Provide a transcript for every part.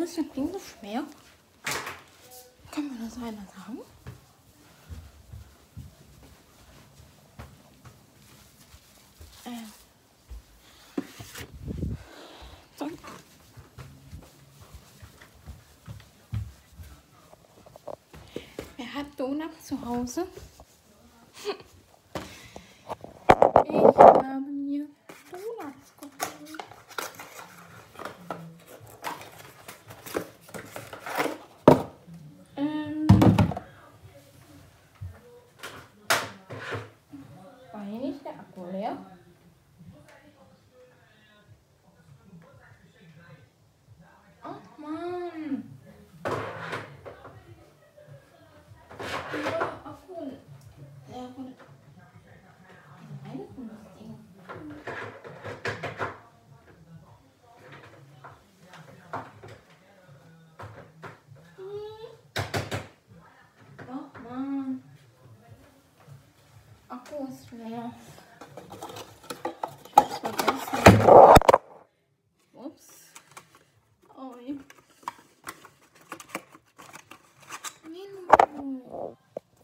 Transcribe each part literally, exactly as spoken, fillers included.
ist das Ding so schwer? Kann mir das einer sagen? Ähm. So. Wer hat Donuts zu Hause? Ich habe mir Donuts geholt. Ähm. War hier nicht der Akku leer? Ach Mann. Ja, Akku leer von von das Ding. Ach Mann. Akku ist leer. Ich hab's vergessen. Ups. Oi. Menno.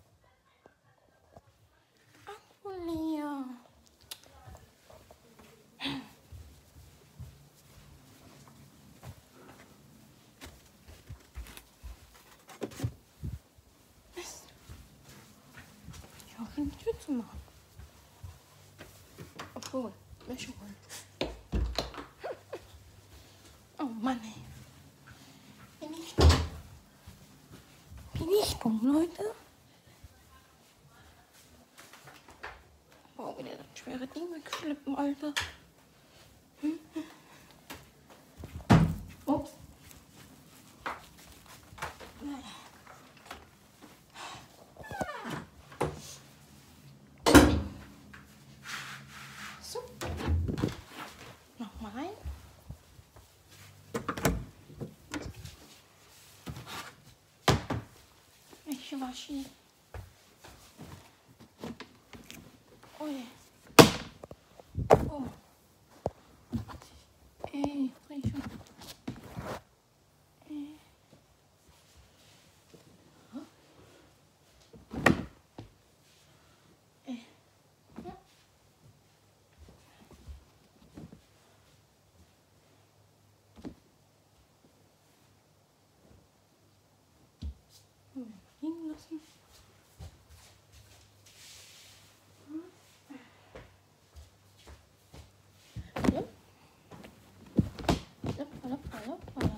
Akku leer. Mist. Ich hoffe, die Tür zu machen. Obwohl, Wäsche holen. Oh Mann, ey. Bin ich dumm? Bin ich dumm, Leute? Boah, wieder das schwere Ding wegschleppen, Alter. Hm? Ups. Naja. So. Nochmal rein. Ich wasche. Oh je. Oh. Ey, dreh schon. Ey. Huh? Ey. Ja. Hm, liegen lassen. Ja. Ja, ja, ja, ja.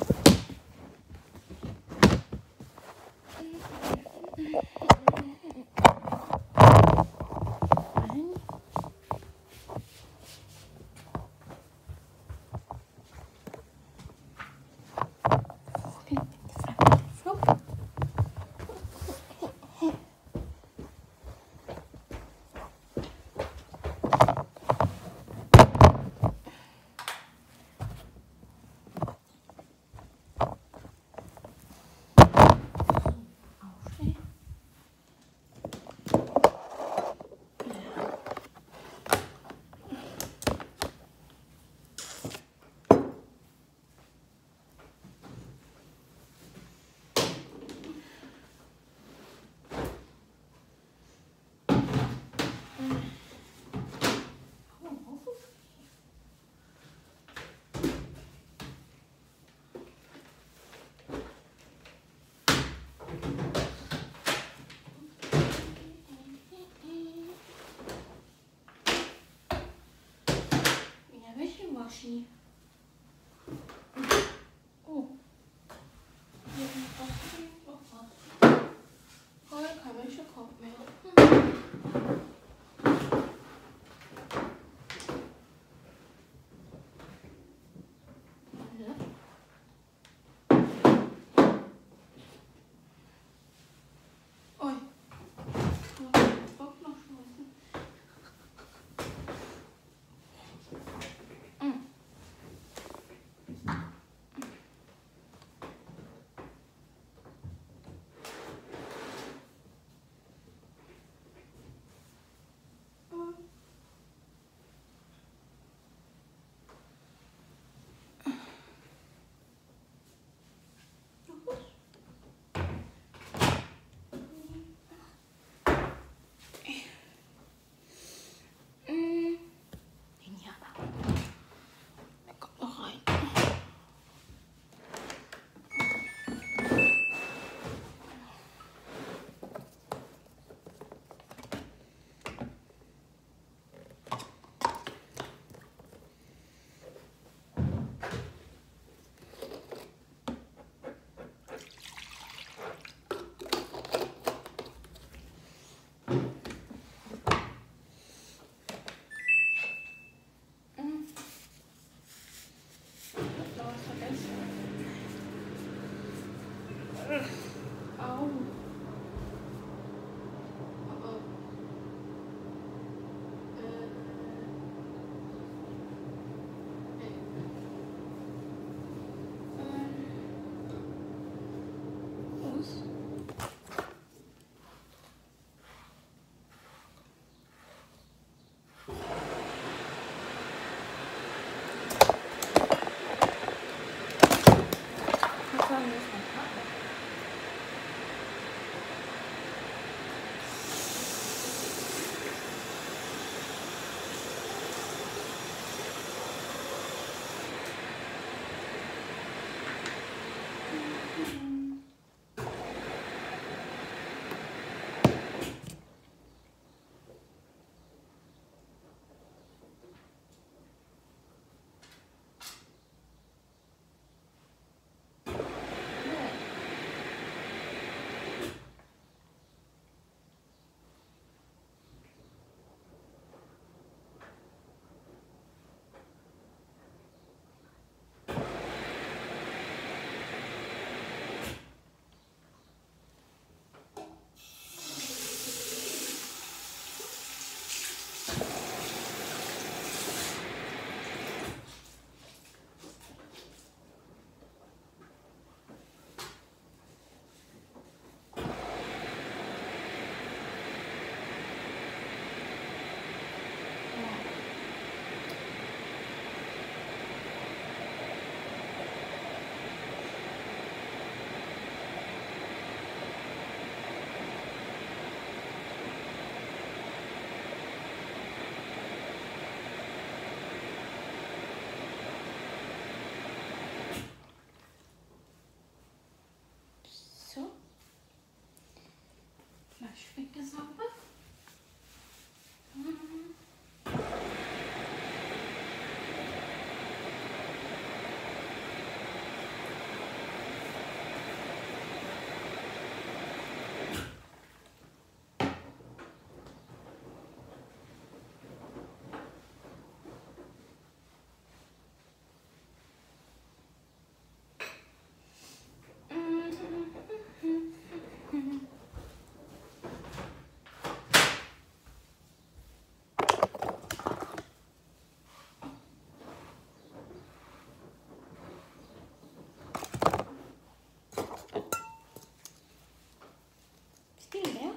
Wischiwaschi. Oh. Hier ist noch was. Noch was. Oh, kein Wäschekorb mehr. Hm. Ja. Oi. Doch noch schmeißen. Mm. Viel leer?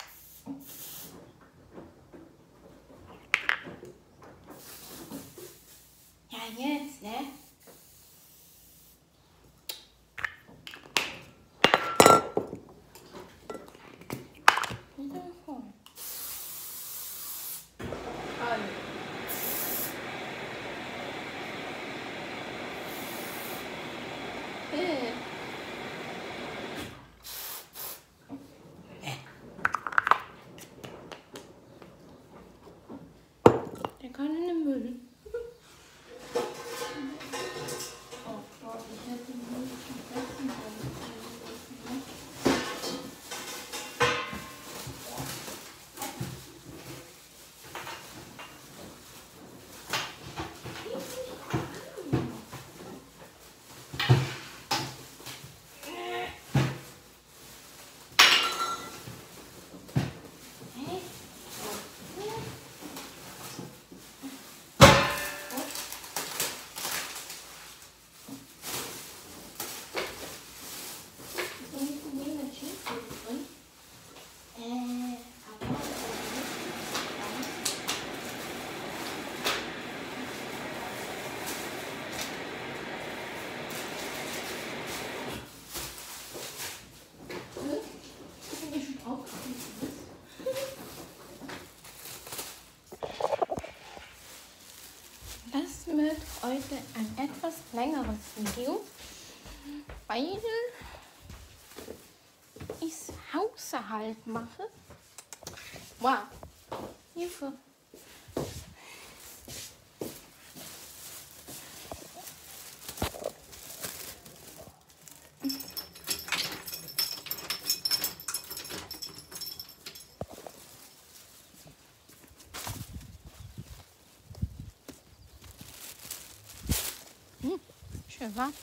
Ja, jetzt, ne? Wieder voll. Alle. Hey. Der kann in den Müll. Oh Gott, ich hätte den Müll vergessen. Das wird heute ein etwas längeres Video, weil ich es Haushalt mache. Wow, Hilfe. Hm, schön, wa?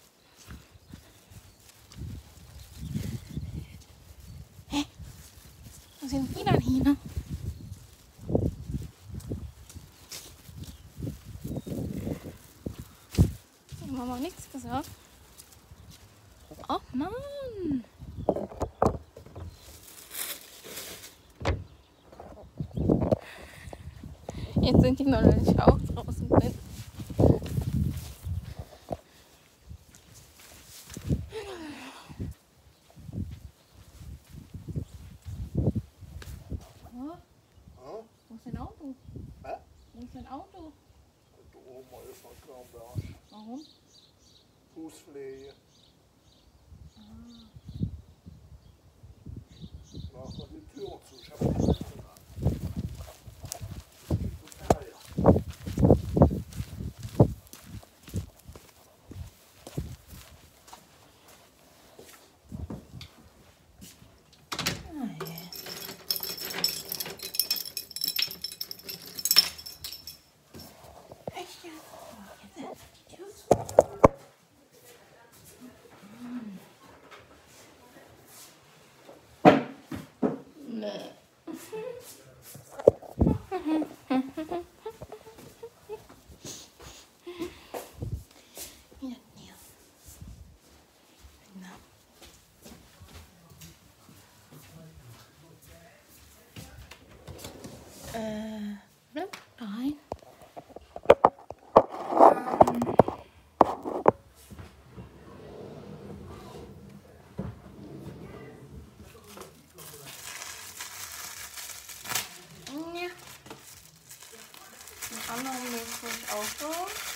Hä? Wo sind die dann hin? Die haben auch nichts gesagt. Oh Mann! Jetzt sind die noch nicht auch draußen drin. Wo ist dein Auto? Hä? Wo ist dein Auto? Da oben ist noch klar am Berg. Warum? Fußpflege. Ah. Mach mal die Tür zu. Ich hab keine Tür an. Echt jetzt? Jetzt öffnet die Tür zu. Nee. Hier, hier. Na. Äh, bleib da rein. Ja. Den anderen Weg will ich auch so.